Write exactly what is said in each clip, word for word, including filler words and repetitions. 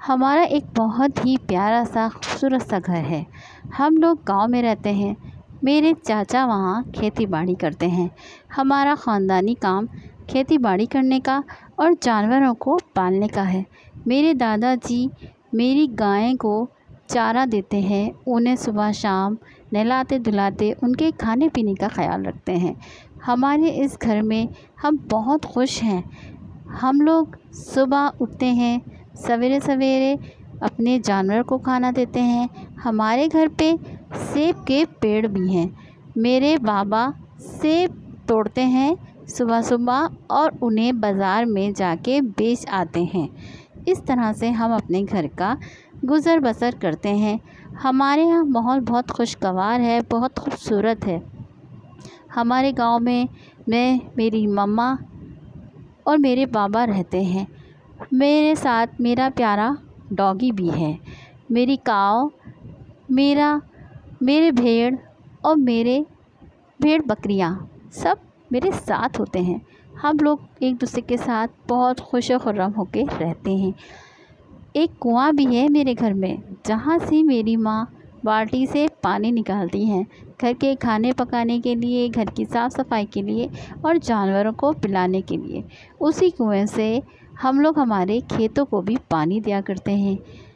हमारा एक बहुत ही प्यारा सा खूबसूरत सा घर है। हम लोग गांव में रहते हैं। मेरे चाचा वहाँ खेती बाड़ी करते हैं। हमारा ख़ानदानी काम खेती बाड़ी करने का और जानवरों को पालने का है। मेरे दादाजी मेरी गाय को चारा देते हैं, उन्हें सुबह शाम नहलाते धुलाते उनके खाने पीने का ख्याल रखते हैं। हमारे इस घर में हम बहुत खुश हैं। हम लोग सुबह उठते हैं, सवेरे सवेरे अपने जानवर को खाना देते हैं। हमारे घर पे सेब के पेड़ भी हैं। मेरे बाबा सेब तोड़ते हैं सुबह सुबह और उन्हें बाज़ार में जाके बेच आते हैं। इस तरह से हम अपने घर का गुज़र बसर करते हैं। हमारे यहाँ माहौल बहुत खुशगवार है, बहुत खूबसूरत है। हमारे गांव में मैं, मेरी मम्मा और मेरे बाबा रहते हैं। मेरे साथ मेरा प्यारा डॉगी भी है। मेरी काऊ, मेरा मेरे भेड़ और मेरे भेड़ बकरियां सब मेरे साथ होते हैं। हम लोग एक दूसरे के साथ बहुत खुश और खुर्रम होकर रहते हैं। एक कुआं भी है मेरे घर में, जहाँ से मेरी माँ बाल्टी से पानी निकालती हैं, घर के खाने पकाने के लिए, घर की साफ़ सफाई के लिए और जानवरों को पिलाने के लिए। उसी कुएं से हम लोग हमारे खेतों को भी पानी दिया करते हैं।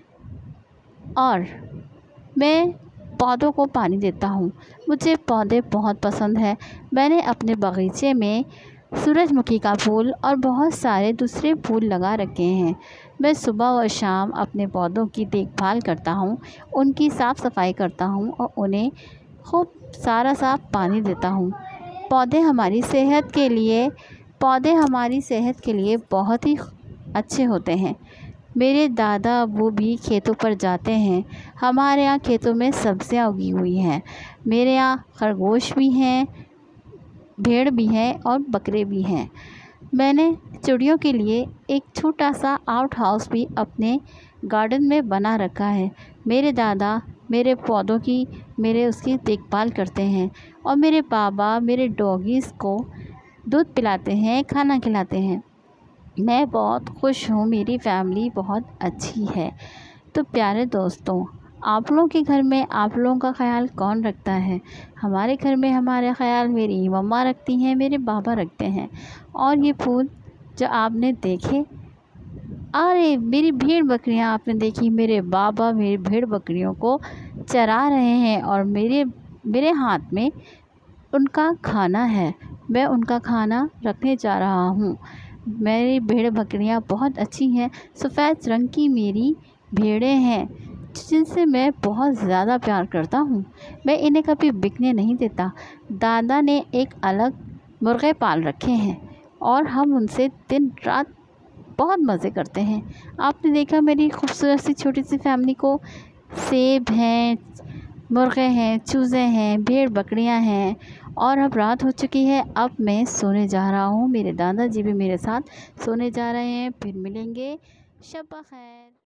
और मैं पौधों को पानी देता हूँ। मुझे पौधे बहुत पसंद है। मैंने अपने बगीचे में सूरजमुखी का फूल और बहुत सारे दूसरे फूल लगा रखे हैं। मैं सुबह और शाम अपने पौधों की देखभाल करता हूँ, उनकी साफ़ सफाई करता हूँ और उन्हें खूब सारा साफ पानी देता हूँ। पौधे हमारी सेहत के लिए पौधे हमारी सेहत के लिए बहुत ही अच्छे होते हैं। मेरे दादा वो भी खेतों पर जाते हैं। हमारे यहाँ खेतों में सब्जियाँ उगी हुई हैं। मेरे यहाँ खरगोश भी हैं, भेड़ भी हैं और बकरे भी हैं। मैंने चिड़ियों के लिए एक छोटा सा आउट हाउस भी अपने गार्डन में बना रखा है। मेरे दादा मेरे पौधों की मेरे उसकी देखभाल करते हैं और मेरे बाबा मेरे डॉगीज़ को दूध पिलाते हैं, खाना खिलाते हैं। मैं बहुत खुश हूँ, मेरी फैमिली बहुत अच्छी है। तो प्यारे दोस्तों, आप लोगों के घर में आप लोगों का ख्याल कौन रखता है? हमारे घर में हमारा ख्याल मेरी मम्मा रखती हैं, मेरे बाबा रखते हैं। और ये फूल जो आपने देखे, अरे मेरी भेड़ बकरियां आपने देखी, मेरे बाबा मेरी भेड़ बकरियों को चरा रहे हैं और मेरे मेरे हाथ में उनका खाना है। मैं उनका खाना रखने जा रहा हूँ। मेरी भेड़ बकरियां बहुत अच्छी हैं। सफ़ेद रंग की मेरी भेड़ें हैं जिनसे मैं बहुत ज़्यादा प्यार करता हूँ। मैं इन्हें कभी बिकने नहीं देता। दादा ने एक अलग मुर्गे पाल रखे हैं और हम उनसे दिन रात बहुत मज़े करते हैं। आपने देखा मेरी खूबसूरत सी छोटी सी फैमिली को। सेब हैं, मुर्गे हैं, चूज़े हैं, भेड़ बकरियां हैं। और अब रात हो चुकी है, अब मैं सोने जा रहा हूँ। मेरे दादाजी भी मेरे साथ सोने जा रहे हैं। फिर मिलेंगे। शब ब खैर।